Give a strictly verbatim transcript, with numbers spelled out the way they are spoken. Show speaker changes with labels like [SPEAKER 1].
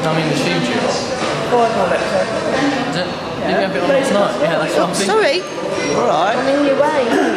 [SPEAKER 1] No, I mean the tube juice.
[SPEAKER 2] Four Daleks.
[SPEAKER 1] Is it? Did you have it on last night? Yeah, that's what I'm thinking.
[SPEAKER 2] Sorry.
[SPEAKER 3] All right.
[SPEAKER 2] I'm in your way.